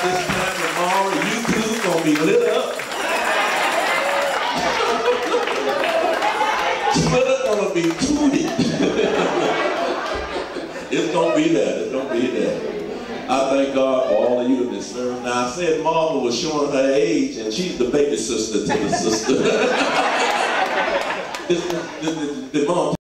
this time tomorrow, YouTube gonna be lit up. Twitter gonna be tooted. It's gonna be that. It's gonna be that. I thank God for all of you in this service. Now I said Martha was showing her age, and she's the baby sister to the sister. the mom